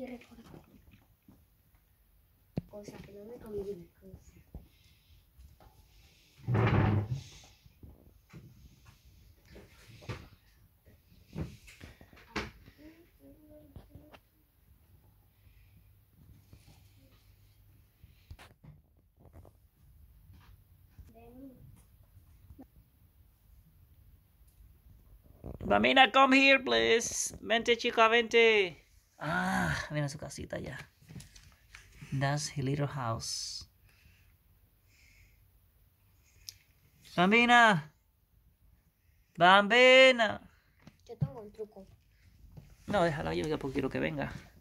recoge cosas que no me convienen. Bambina, come here, please. Vente, chica, vente. Ah, mira su casita ya. That's his little house. Bambina. Bambina. Yo tengo un truco. No, déjala, yo porque quiero que venga.